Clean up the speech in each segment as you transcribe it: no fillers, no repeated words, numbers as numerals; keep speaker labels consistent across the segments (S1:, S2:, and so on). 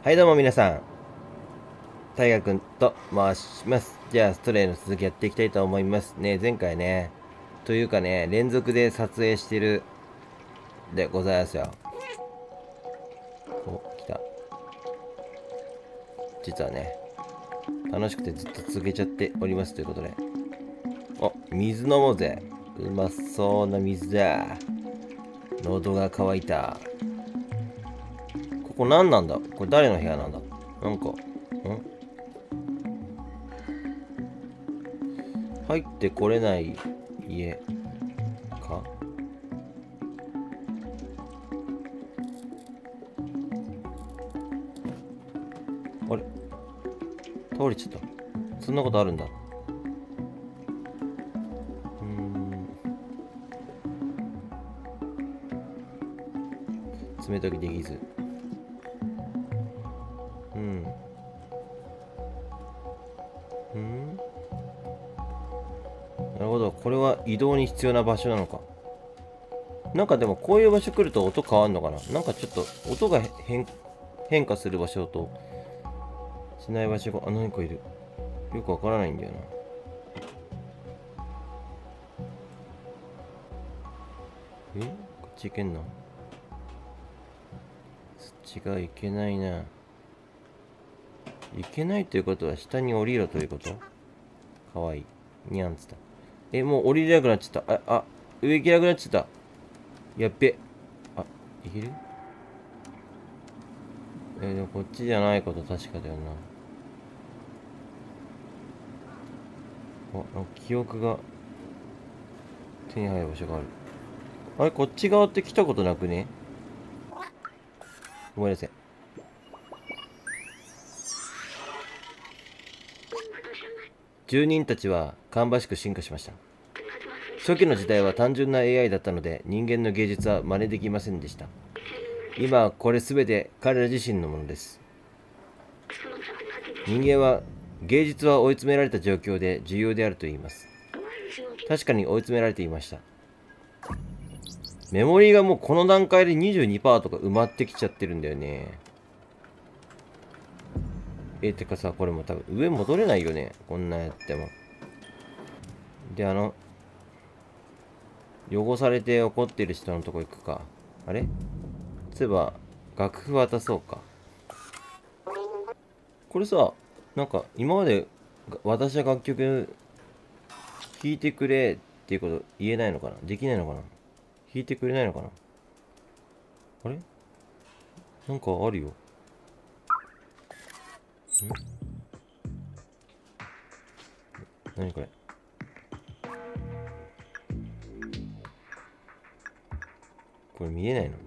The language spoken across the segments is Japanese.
S1: はいどうも皆さん、タイガくんと申します。じゃあストレイの続きやっていきたいと思いますね。前回ね、というかね、連続で撮影してるでございますよ。お、来た。実はね、楽しくてずっと続けちゃっておりますということで。お、水飲もうぜ。うまそうな水だ。喉が渇いた。ここ何なんだ？これ誰の部屋なんだ？なんか、入ってこれない家か？あれ、倒れちゃった。そんなことあるんだ。冷たくできず。うん。うん。なるほど。これは移動に必要な場所なのか。なんかでもこういう場所来ると音変わんのかな。なんかちょっと音が変化する場所としない場所が、何かいる。よくわからないんだよな。こっち行けんの？そっちが行けないな。行けないということは下に降りろということ？かわいい。にゃんつった。もう降りれなくなっちゃった。上行けなくなっちゃった。やっべ。いける？でもこっちじゃないこと確かだよな。なんか記憶が手に入る場所がある。あれ、こっち側って来たことなくね？ごめんなさい。住人たちは芳しく進化しました。初期の時代は単純な AI だったので人間の芸術は真似できませんでした。今はこれ全て彼ら自身のものです。人間は芸術は追い詰められた状況で重要であると言います。確かに追い詰められていました。メモリーがもうこの段階で 22% とか埋まってきちゃってるんだよね。てかさ、これも多分上戻れないよね。こんなんやっても。で、汚されて怒ってる人のとこ行くか。あれ？そういえば、楽譜渡そうか。これさ、なんか今まで私は楽曲弾いてくれっていうこと言えないのかな？できないのかな？弾いてくれないのかな？あれ？なんかあるよ。何これ？これ見えないの？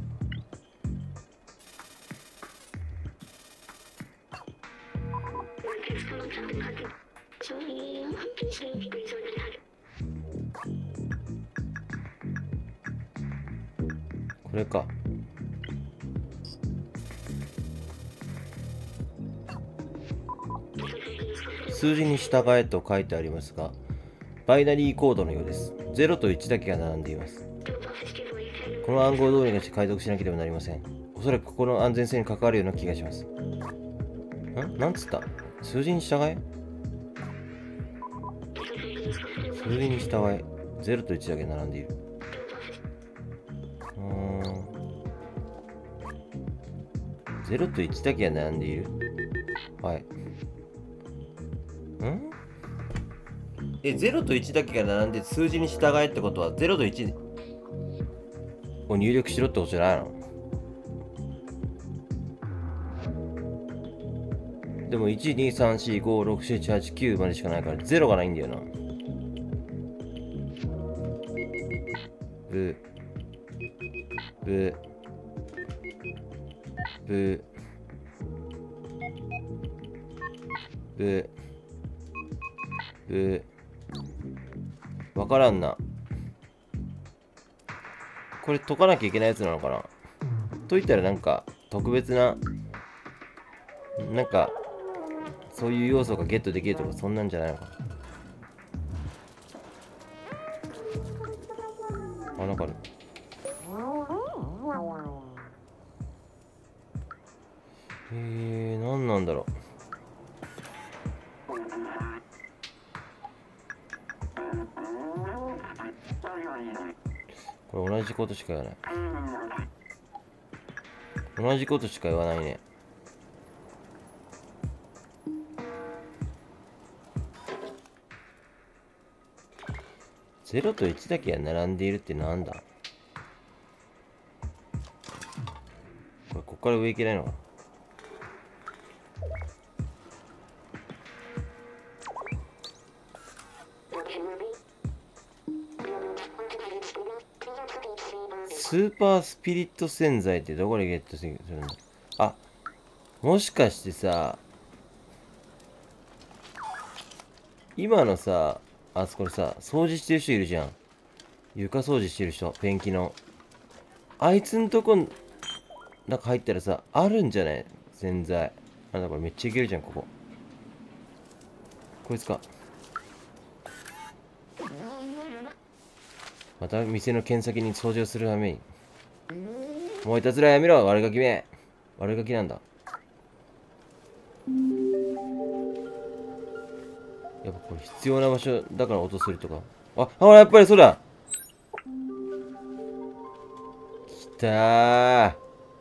S1: これか。数字に従えと書いてありますが、バイナリーコードのようです。0と1だけが並んでいます。この暗号通りにして解読しなければなりません。おそらくここの安全性に関わるような気がします。なんつった？数字に従え？数字に従え。0と1だけ並んでいる。0と1だけが並んでいる。はい。0と1だけが並んで数字に従えってことは0と1を入力しろってことじゃないの？でも1、2、3、4、5、6、7、8、9までしかないから0がないんだよな。ブブブブブわからんな。これ解かなきゃいけないやつなのかな？解いたらなんか特別ななんかそういう要素がゲットできるとかそんなんじゃないのかな。なんかある。 何なんだろう。これ同じことしか言わない。同じことしか言わないね。0と1だけが並んでいるってなんだ。ここから上行けないのかな。スーパースピリット洗剤ってどこでゲットするんだ。あ、もしかしてさ、今のさ、あそこでさ、掃除してる人いるじゃん。床掃除してる人、ペンキの。あいつんとこ、中入ったらさ、あるんじゃない洗剤。なんだこれめっちゃいけるじゃん、ここ。こいつか。また店の剣先に掃除をするために。もういたずらやめろ、悪ガキめ。悪ガキなんだ。やっぱこれ必要な場所だから音するとか。あ、やっぱりそうだ。きたー。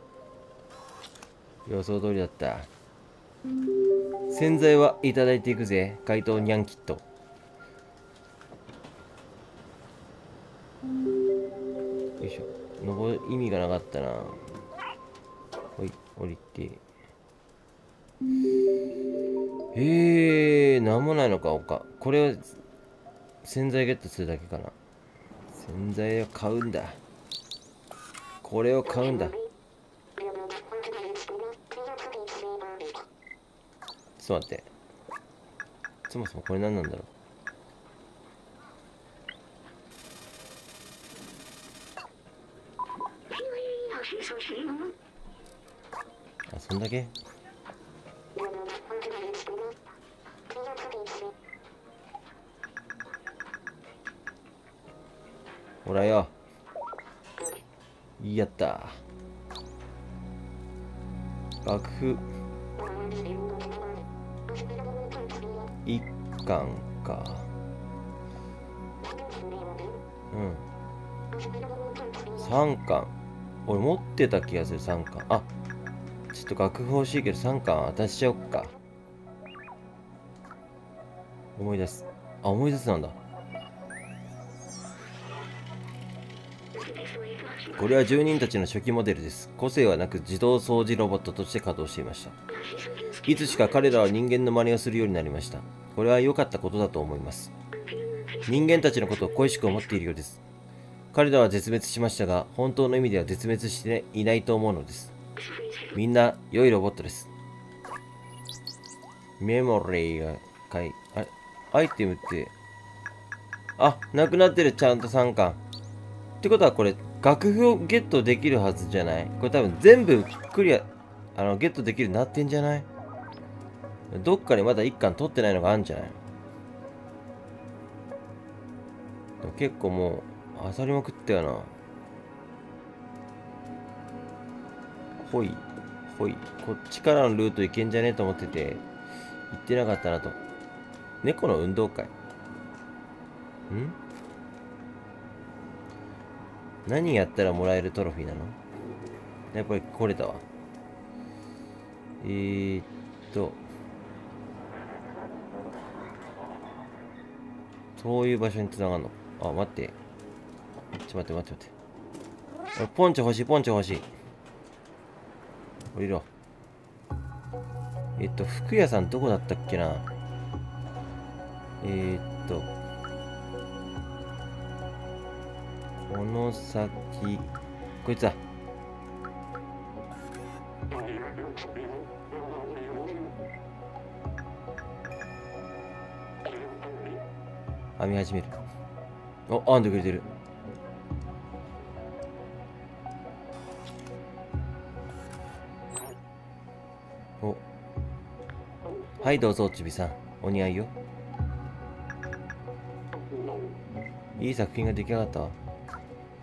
S1: 予想通りだった。洗剤はいただいていくぜ。怪盗ニャンキット。よいしょ。登る意味がなかったな。ほい、降りて。なんもないのか、他。これを洗剤ゲットするだけかな。洗剤を買うんだ。これを買うんだ。ちょっと待って。そもそもこれ何なんだろう。あ、そんだけ。ほらよ。やった。楽譜。一巻か。うん。3巻。俺持ってた気がする、3巻。あ、ちょっと楽譜欲しいけど3巻渡しちゃおっか。思い出す。あ、思い出すなんだ。これは住人たちの初期モデルです。個性はなく自動掃除ロボットとして稼働していました。いつしか彼らは人間の真似をするようになりました。これは良かったことだと思います。人間たちのことを恋しく思っているようです。彼らは絶滅しましたが、本当の意味では絶滅していないと思うのです。みんな良いロボットです。メモリーがアイテムって、あ、なくなってる、ちゃんと3巻。ってことはこれ、楽譜をゲットできるはずじゃない？これ多分全部クリア、ゲットできるようになってんじゃない？どっかにまだ1巻取ってないのがあるんじゃない？でも結構もう、あさりまくったよな。ほい、ほい。こっちからのルート行けんじゃねえと思ってて、行ってなかったなと。猫の運動会。何やったらもらえるトロフィーなの？やっぱりこれだわ。そういう場所に繋がるの。あ、待って。待って。俺ポンチョ欲しい。降りろ。服屋さんどこだったっけな。この先、こいつだ。編み始める。お、編んでくれてる。お。はい、どうぞ、ちびさん。お似合いよ。いい作品が出来上がったわ。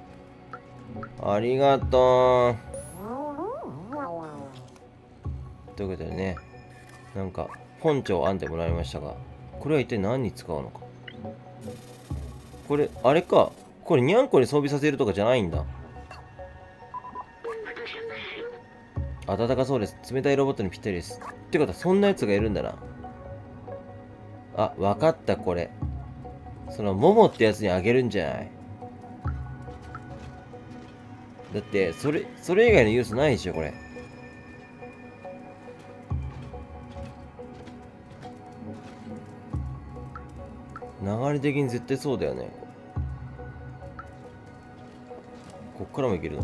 S1: ありがとう。 というわけでね、なんか、ポンチョを編んでもらいましたが、これは一体何に使うのか。これ、あれか。これ、にゃんこに装備させるとかじゃないんだ。暖かそうです。冷たいロボットにぴったりです。ってことは、そんなやつがいるんだな。あ、わかった、これ。その、モモってやつにあげるんじゃない。だって、それ以外の要素ないでしょ、これ。流れ的に絶対そうだよね。こっからもいけるの。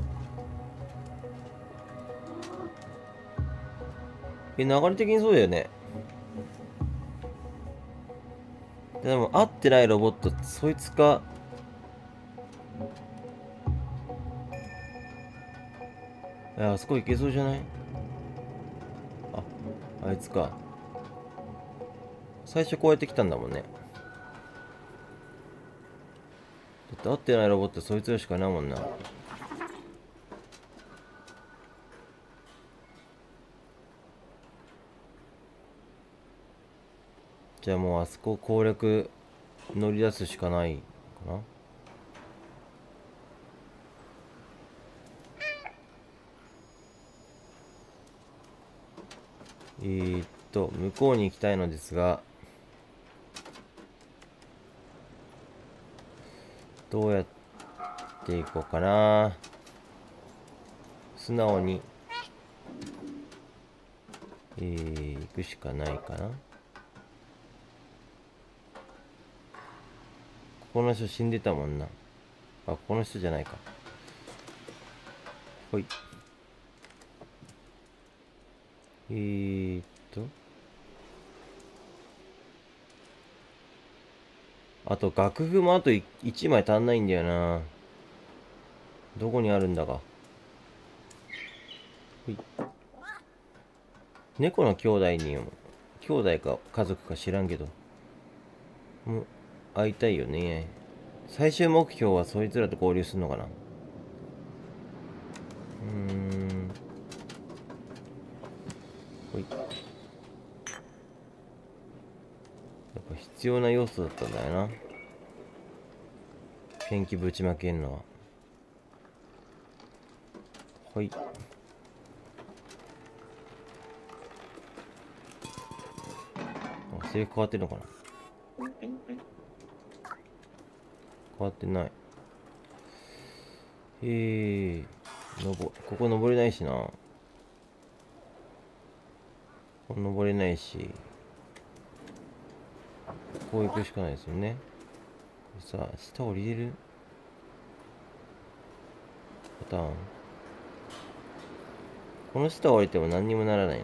S1: 流れ的にそうだよね。でも、合ってないロボット、そいつか。あそこ行けそうじゃない？あいつか。最初こうやって来たんだもんね。だって合ってないロボットそいつらしかないもんな。じゃあもうあそこ攻略乗り出すしかないかな。向こうに行きたいのですが、どうやって行こうかな。素直に、行くしかないかな。ここの人死んでたもんな。この人じゃないか。ほい。あと楽譜もあと1枚足んないんだよな。どこにあるんだか。ほい。猫の兄弟にも、兄弟か家族か知らんけど、もう会いたいよね。最終目標はそいつらと合流するのかな。ほい。やっぱ必要な要素だったんだよな。ペンキぶちまけんのは。ほい。セリフ変わってるのかな。変わってない。ここ登れないしな。ここ登れないし。こう行くしかないですよね。さあ、下降りれるパターン。この下降りても何にもならないな。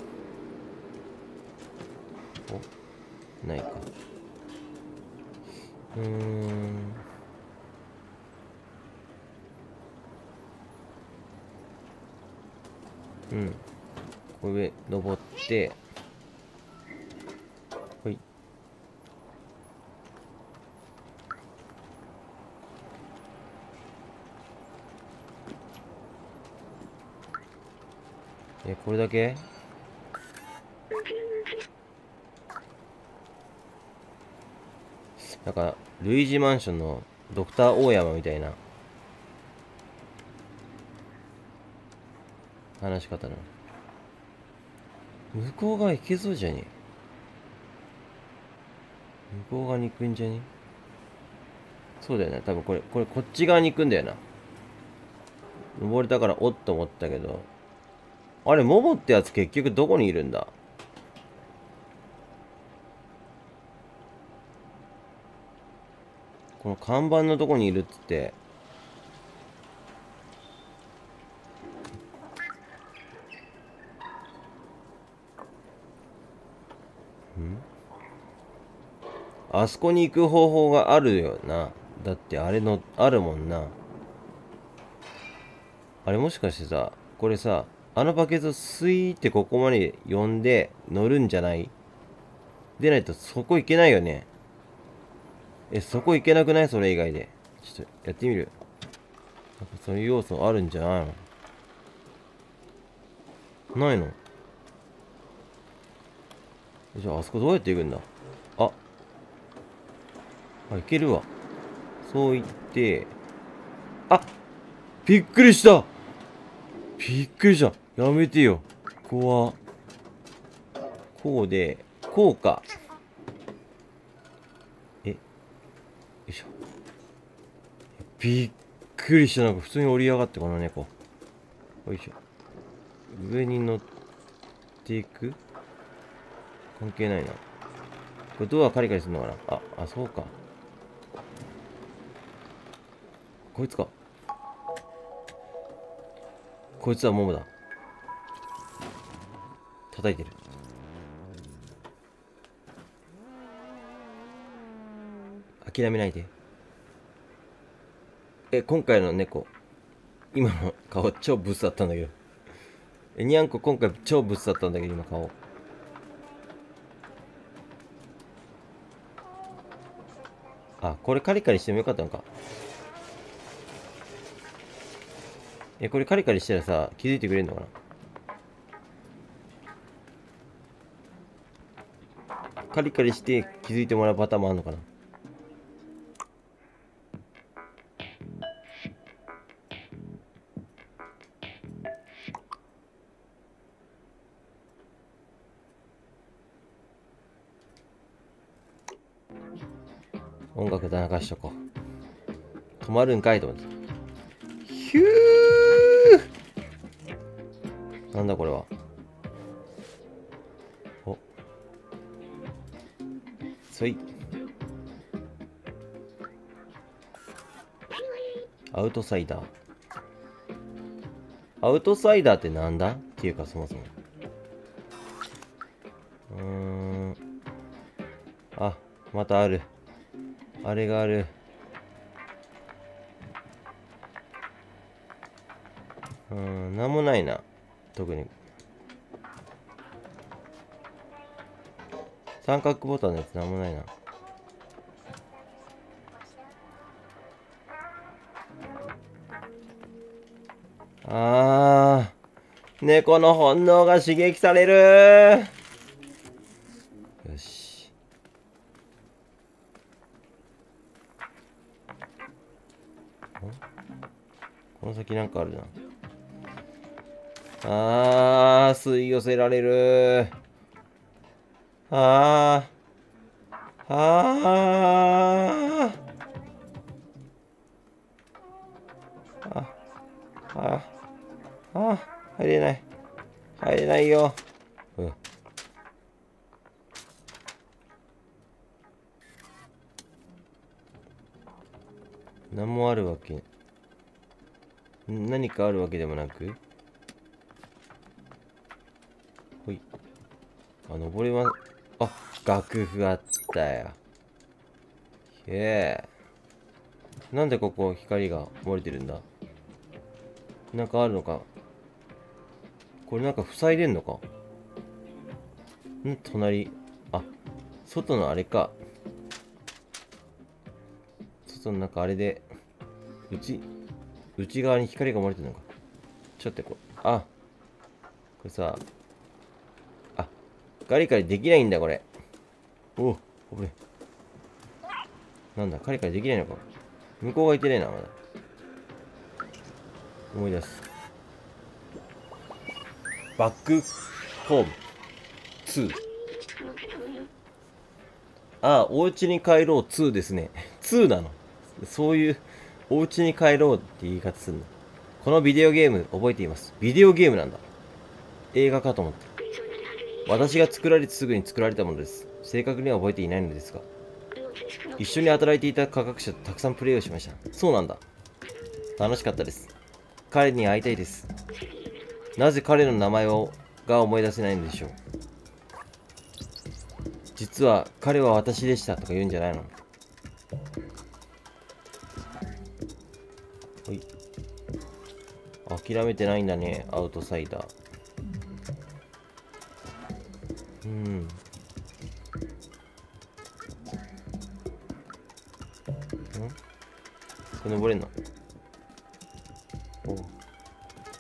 S1: ないか。これ上登って、ほい。これだけ？なんか、ルイージマンションのドクター大山みたいな話し方なの。向こう側行けそうじゃねえ。向こう側に行くんじゃねえ。そうだよね。多分これこっち側に行くんだよな。登れたからおっと思ったけど。あれ、モモってやつ結局どこにいるんだ？この看板のとこにいるっつって。あそこに行く方法があるよな。だってあれの、あるもんな。あれもしかしてさ、これさ、あのバケツをスイーってここまで呼んで乗るんじゃない？でないとそこ行けないよね。そこ行けなくない？それ以外で。ちょっとやってみる。なんかそういう要素あるんじゃないの？ないの？ じゃあ、あそこどうやって行くんだ。あ、行けるわ。そう言って、あ、びっくりした。びっくりした。やめてよ。ここは、こうで、こうか。よいしょ。びっくりした。なんか普通に降り上がって、この猫。よいしょ。上に乗っていく？関係ないな。これドアカリカリするのかな。そうか。こいつか。こいつはモモだ。叩いてる。諦めないで。今回の猫。今の顔超ブスだったんだけど。にゃんこ今回超ブスだったんだけど、今顔。これカリカリしてもよかったのか。これカリカリしたらさ、気づいてくれるのかな。カリカリして気づいてもらうパターンもあるのかな。音楽流しとこう。止まるんかいと思って。ヒュー。なんだこれは。そい。アウトサイダー。アウトサイダーってなんだっていうか、そもそも。またある。あれがある。なんもないな。特に。三角ボタンのやつなんもないな。猫の本能が刺激される。よし。この先なんかあるな。吸い寄せられる。入れない。入れないよ。何もあるわけ。何かあるわけでもなく。ほい。登れま、楽譜あったよ。なんでここ光が漏れてるんだ。なんかあるのか。これなんか塞いでんのか。隣。外のあれか。外の中あれで、内側に光が漏れてるのか。ちょっとこれさ、カリカリできないんだ、これ。これ。なんだ、カリカリできないのか。向こうがいてねえな、まだ。思い出す。バックホーム2。お家に帰ろう2ですね。2なの。そういう、お家に帰ろうって言い方するの。このビデオゲーム覚えています。ビデオゲームなんだ。映画かと思って。私が作られてすぐに作られたものです。正確には覚えていないのですが。一緒に働いていた科学者とたくさんプレイをしました。そうなんだ。楽しかったです。彼に会いたいです。なぜ彼の名前が思い出せないのでしょう。実は彼は私でしたとか言うんじゃないの。ほい。諦めてないんだね、アウトサイダー。これ登れんの。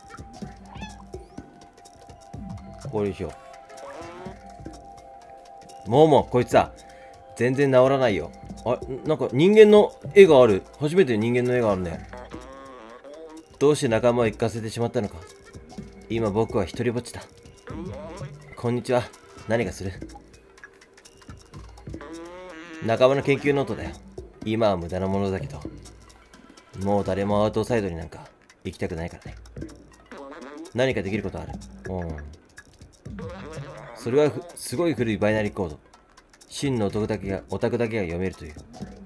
S1: これでしょ。 もうこいつだ。全然治らないよ。あ、なんか人間の絵がある。初めて人間の絵があるね。どうして仲間を行かせてしまったのか。今僕は一人ぼっちだ。こんにちは。何がする？仲間の研究ノートだよ。今は無駄なものだけど。もう誰もアウトサイドになんか行きたくないからね。何かできることある？それはすごい古いバイナリーコード。真のオタクだけが読めるという。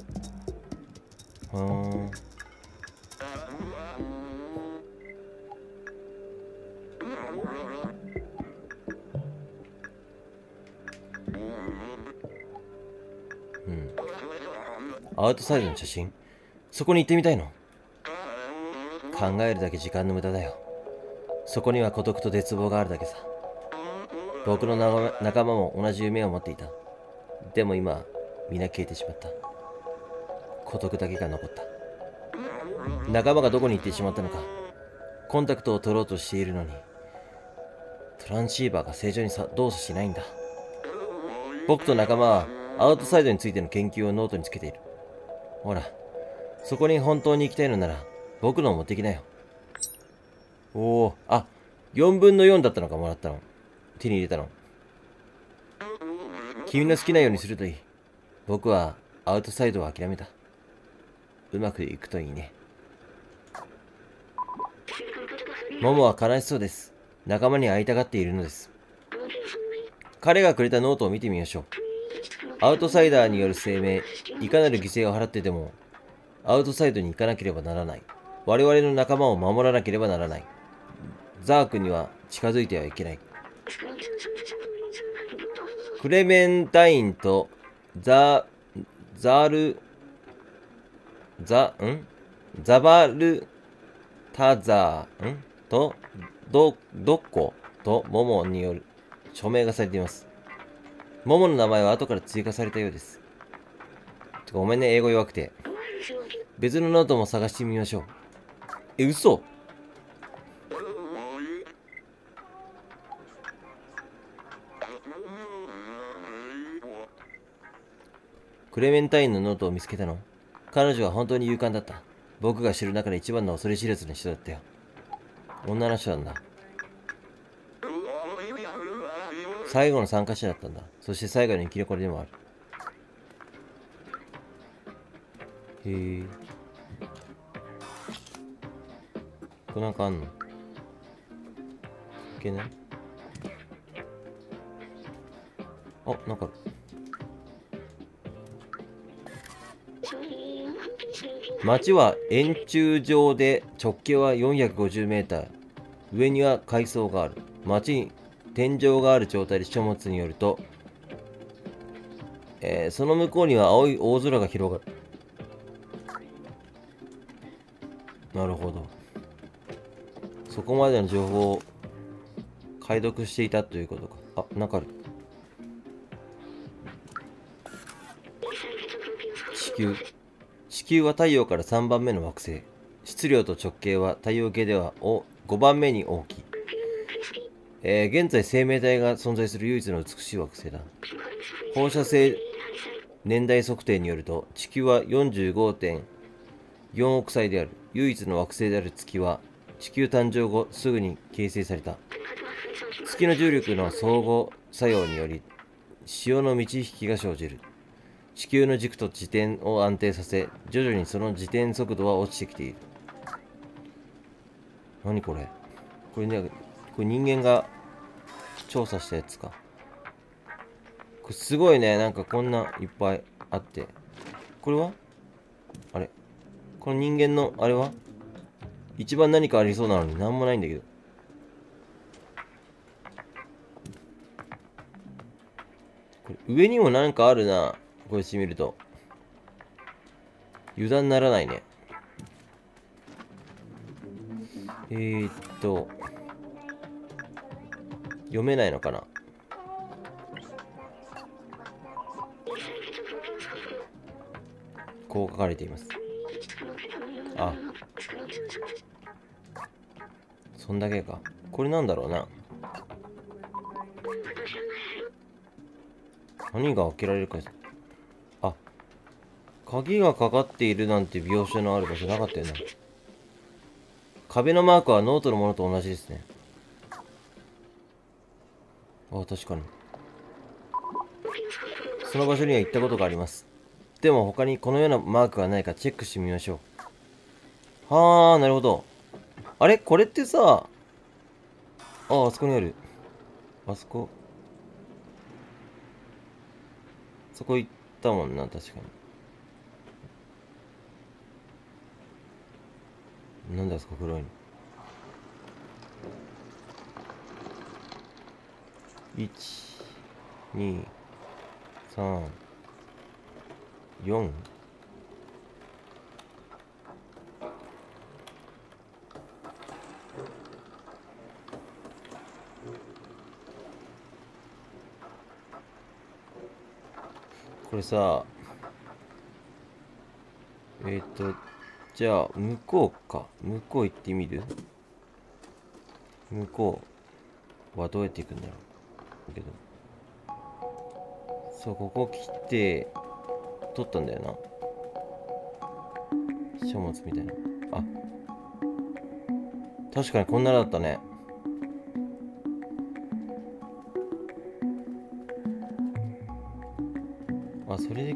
S1: アウトサイドの写真？そこに行ってみたいの？考えるだけ時間の無駄だよ。そこには孤独と絶望があるだけさ。僕の仲間も同じ夢を持っていた。でも今、皆消えてしまった。孤独だけが残った。仲間がどこに行ってしまったのか。コンタクトを取ろうとしているのに、トランシーバーが正常に動作しないんだ。僕と仲間はアウトサイドについての研究をノートにつけている。ほら、そこに本当に行きたいのなら、僕のを持ってきなよ。あ、4分の4だったのか、もらったの。手に入れたの。君の好きなようにするといい。僕はアウトサイドを諦めた。うまくいくといいね。モモは悲しそうです。仲間に会いたがっているのです。彼がくれたノートを見てみましょう。アウトサイダーによる声明、いかなる犠牲を払ってでも、アウトサイドに行かなければならない。我々の仲間を守らなければならない。ザークには近づいてはいけない。クレメンタインとザバルタザーとドッコとモモによる署名がされています。モモの名前は後から追加されたようです。ごめんね、英語弱くて。別のノートも探してみましょう。嘘？クレメンタインのノートを見つけたの？彼女は本当に勇敢だった。僕が知る中で一番の恐れ知らずの人だったよ。女の人なんだ。最後の参加者だったんだ。そして最後の生き残りでもある。へえ。これなんかあんの？いけない？あ、なんかある。町は円柱状で直径は450メーター。上には階層がある。町に天井がある状態で書物によると、その向こうには青い大空が広がる。なるほど。そこまでの情報を解読していたということか。あ、なんかある。地球は太陽から3番目の惑星。質量と直径は太陽系では5番目に大きい。現在生命体が存在する唯一の美しい惑星だ。放射性年代測定によると、地球は 45.4 億歳である。唯一の惑星である月は、地球誕生後すぐに形成された。月の重力の相互作用により、潮の満ち引きが生じる。地球の軸と自転を安定させ、徐々にその自転速度は落ちてきている。何これ？これね、これ人間が調査したやつか。これすごいね、なんかこんないっぱいあって。これは？あれ？この人間のあれは？一番何かありそうなのになんもないんだけど。これ上にもなんかあるな。これしてみると。油断ならないね。読めないのかな。こう書かれています。あ、そんだけか。これなんだろうな。 何が開けられるか。あ、鍵がかかっているなんて描写のある場所なかったよね。壁のマークはノートのものと同じですね。あ、確かに。その場所には行ったことがあります。でも他にこのようなマークがないかチェックしてみましょう。はあ、なるほど。あれこれってさ、あそこにある。あそこ。そこ行ったもんな、確かに。なんであそこ黒いの？ 1、2、3、4。これさ、じゃあ、向こうか。向こう行ってみる？向こうはどうやって行くんだろうけど。そう、ここ来て、取ったんだよな。書物みたいな。あ、確かにこんなのだったね。あ、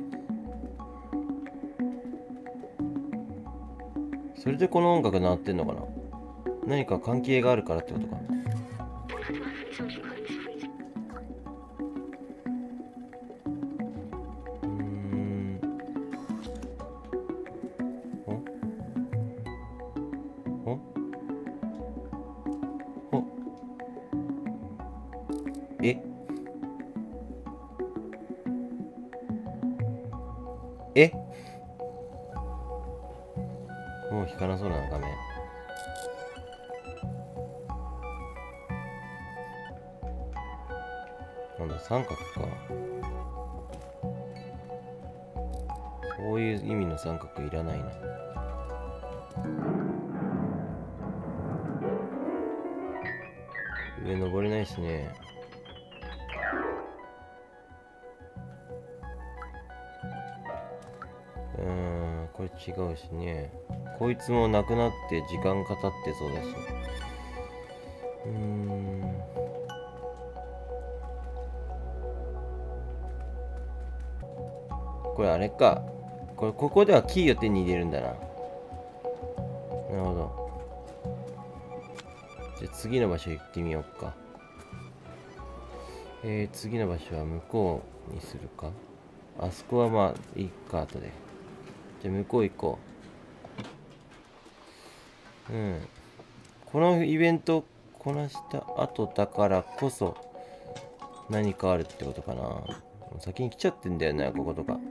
S1: それでこの音楽鳴ってんのかな？何か関係があるからってことか。おおええもう引かなそうな画面。なんだ、三角か。そういう意味の三角いらないな。上登れないしね。これ違うしね。こいつもなくなって時間かかってそうだし。これあれか。ここではキーを手に入れるんだな。なるほど。じゃあ次の場所行ってみようか。次の場所は向こうにするか。あそこはまあいいか、後で。じゃあ向こう行こう。このイベントこなした後だからこそ何かあるってことかな。先に来ちゃってんだよね、こことか。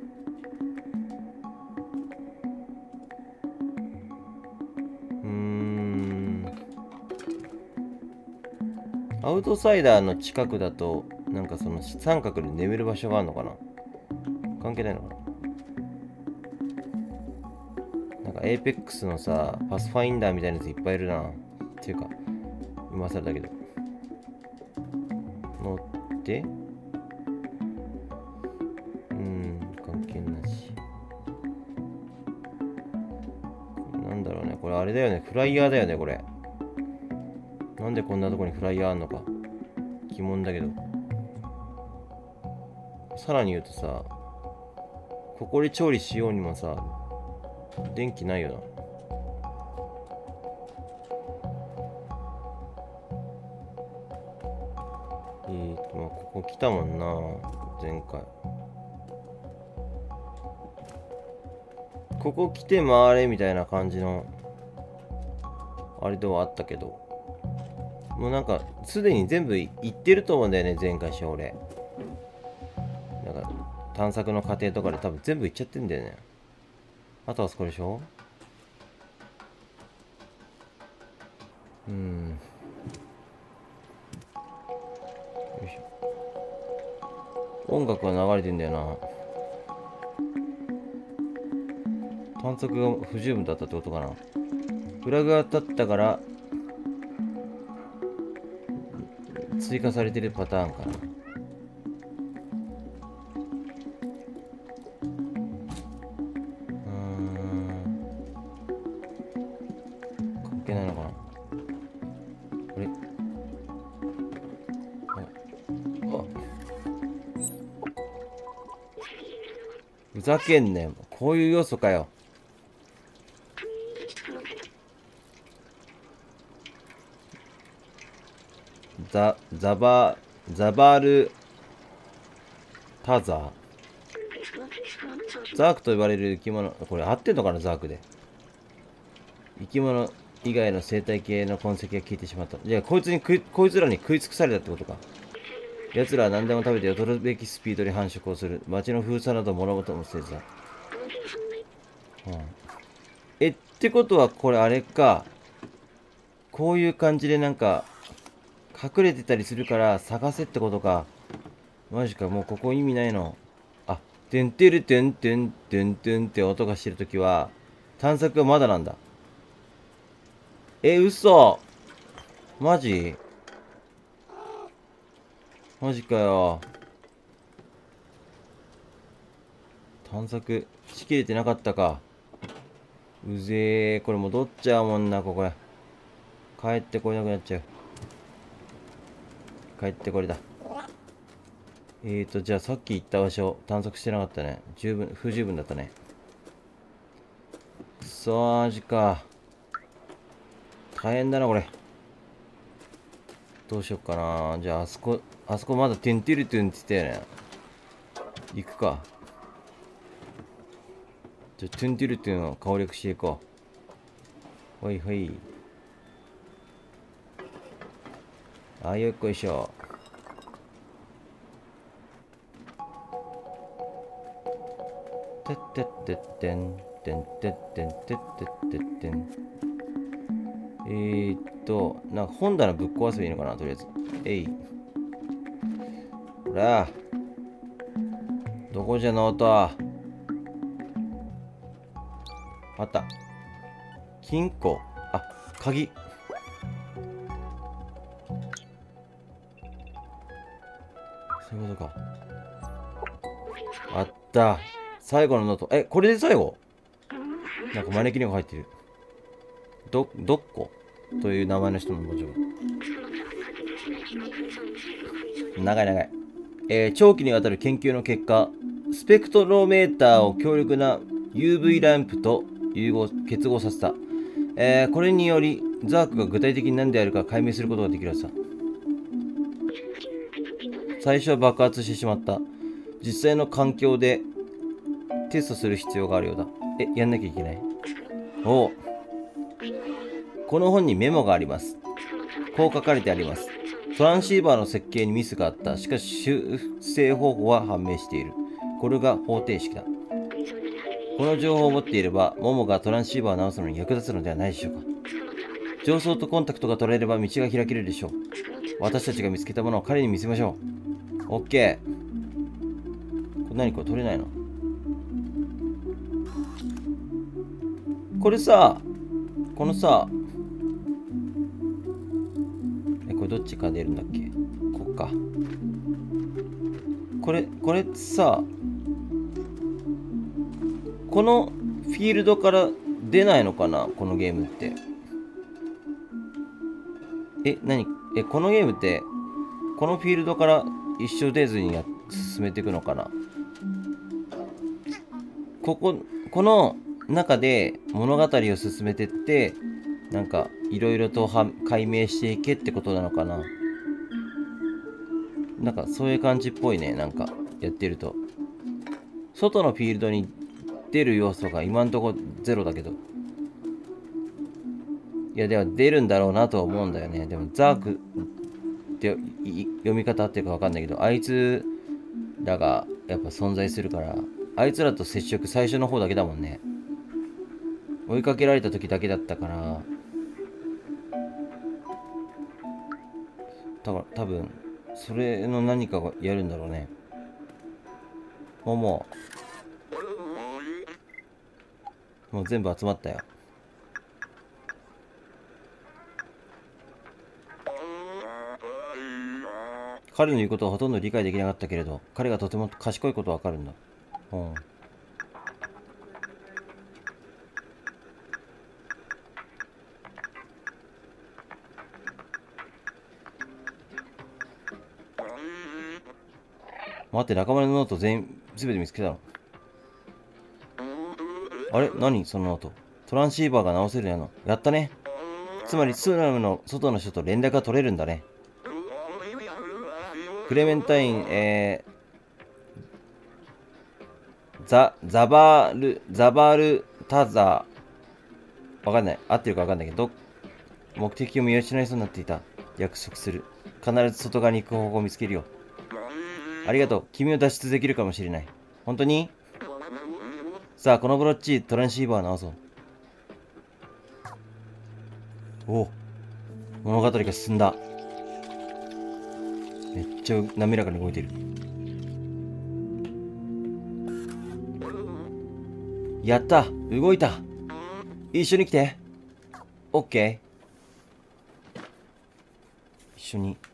S1: アウトサイダーの近くだとなんかその三角で眠る場所があるのかな。関係ないのかな。なんかエーペックスのさ、パスファインダーみたいなやついっぱいいるな。っていうか今更だけど、乗って関係なし。なんだろうね、これあれだよね、フライヤーだよねこれ。なんでこんなとこにフライヤーあんのか疑問だけど。さらに言うとさ、ここで調理しようにもさ、電気ないよな。まあここ来たもんな、前回。ここ来て回れみたいな感じのあれではあったけど、もうなんかすでに全部行ってると思うんだよね、前回し俺。なんか探索の過程とかで多分全部行っちゃってんだよね。あとはそこでしょ。よいしょ。音楽が流れてんだよな。探索が不十分だったってことかな。フラグが立ったから追加されてるパターンかな。 ざけんねん。こういう要素かよ。ザバールタザー。ザークと呼ばれる生き物、これ合ってんのかな、ザークで。生き物以外の生態系の痕跡が消えてしまった。じゃあこいつらに食い尽くされたってことか。奴らは何でも食べて驚くべきスピードで繁殖をする。街の封鎖など物事もせずだ。ってことはこれあれか。こういう感じでなんか隠れてたりするから探せってことか。マジか、もうここ意味ないの。あ、てんてるてんてんてんてんって音がしてるときは探索はまだなんだ。嘘。マジかよ。探索しきれてなかったか。うぜえ。これ戻っちゃうもんな、ここへ。帰ってこれなくなっちゃう。帰ってこれだ。じゃあさっき行った場所、探索してなかったね。不十分だったね。くそー、マジか。大変だな、これ。どうしよっかな。じゃあ、あそこまだテンテルトゥンって言ったよね。行くか。じゃあ、トゥンテルトゥンを攻略していこう。ほいほい。よっこいしょ。てってってってん、てんてってんてってってってん。なんか本棚ぶっ壊せばいいのかな、とりあえず。ほら。どこじゃノート。あった。金庫。鍵。そういうことか。あった。最後のノート。これで最後？なんか招き猫入ってる。どっこという名前の人の文字。長い。長期にわたる研究の結果、スペクトロメーターを強力な UV ランプと結合させた。これによりザークが具体的に何であるか解明することができるはずだ。最初は爆発してしまった。実際の環境でテストする必要があるようだ。やんなきゃいけない。この本にメモがあります。こう書かれてあります。トランシーバーの設計にミスがあった。しかし修正方法は判明している。これが方程式だ。この情報を持っていれば、モモがトランシーバーを直すのに役立つのではないでしょうか。上層とコンタクトが取れれば道が開けるでしょう。私たちが見つけたものを彼に見せましょう。オッケー。これ何これ取れないの？これさ、このさ、これどっちから出るんだっけ？こっか。これさ、このフィールドから出ないのかな、このゲームって。このゲームって、このフィールドから一生出ずに進めていくのかな。この中で物語を進めてって、なんか、いろいろと解明していけってことなのかな。なんか、そういう感じっぽいね、なんか、やってると。外のフィールドに出る要素が今んとこゼロだけど。いや、では出るんだろうなとは思うんだよね。でも、ザークって読み方っていうかわかんないけど、あいつらがやっぱ存在するから、あいつらと接触最初の方だけだもんね。追いかけられた時だけだったから、多分、それの何かがやるんだろうね。もう全部集まったよ。彼の言うことはほとんど理解できなかったけれど、彼がとても賢いことはわかるんだ。待って、仲間のノート全て見つけたの。 あれ何その音。トランシーバーが直せるやの。やったね。つまりスラムの外の人と連絡が取れるんだね。クレメンタイン、ザバルタザー。わかんない。合ってるかわかんないけど、目的を見失いそうになっていた。約束する。必ず外側に行く方法を見つけるよ。ありがとう。君を脱出できるかもしれない。本当に？さあ、このブロッチ、トランシーバーを直そう。おお。物語が進んだ。めっちゃ滑らかに動いてる。やった！動いた！一緒に来て。オッケー。一緒に。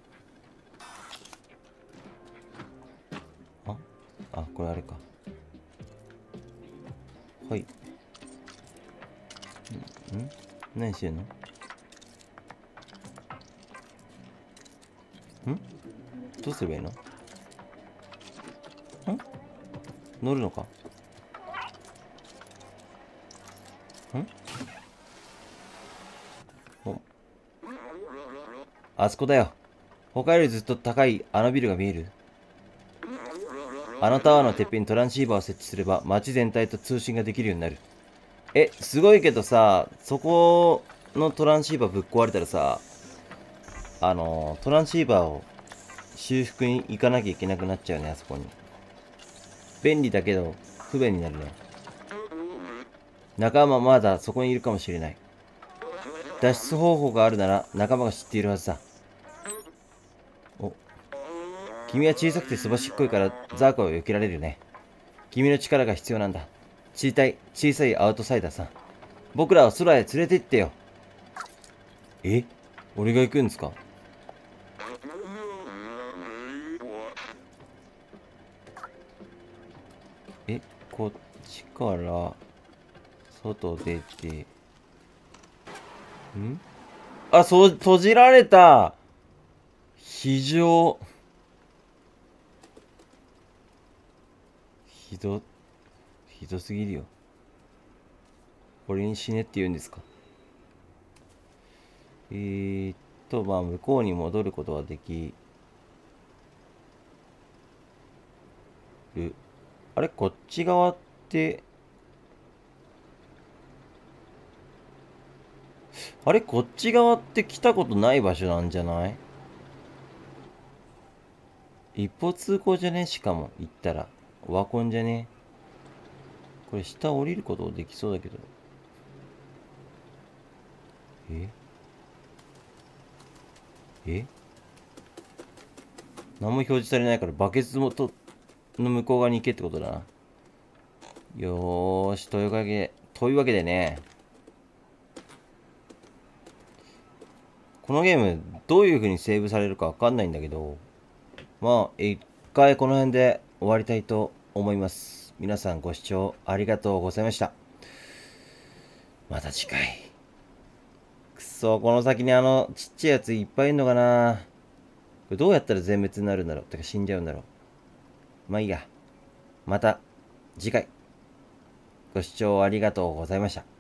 S1: あ、これあれか。はい。何してんの？どうすればいいの？乗るのか？あそこだよ。他よりずっと高いあのビルが見える？あのタワーのてっぺんにトランシーバーを設置すれば街全体と通信ができるようになる。すごいけどさ、そこのトランシーバーぶっ壊れたらさ、トランシーバーを修復に行かなきゃいけなくなっちゃうね、あそこに。便利だけど不便になるね。仲間まだそこにいるかもしれない。脱出方法があるなら仲間が知っているはずだ。お、君は小さくてすばしっこいからザークを避けられるね。君の力が必要なんだ。小さいアウトサイダーさん。僕らを空へ連れて行ってよ。俺が行くんですか？こっちから外出て。閉じられた。非常。ひどすぎるよ。俺に死ねって言うんですか？まあ向こうに戻ることはできる。あれ、こっち側って、あれ、こっち側って来たことない場所なんじゃない？一方通行じゃね？しかも、行ったら。オワコンじゃね？これ下降りることできそうだけど。何も表示されないからバケツの向こう側に行けってことだな。よーし、というわけでね、このゲームどういう風にセーブされるかわかんないんだけど、まあ一回この辺で終わりたいと思います。皆さんご視聴ありがとうございました。また次回。くそ、この先にちっちゃいやついっぱいいんのかな。これどうやったら全滅になるんだろう。てか死んじゃうんだろう。まあいいや。また次回。ご視聴ありがとうございました。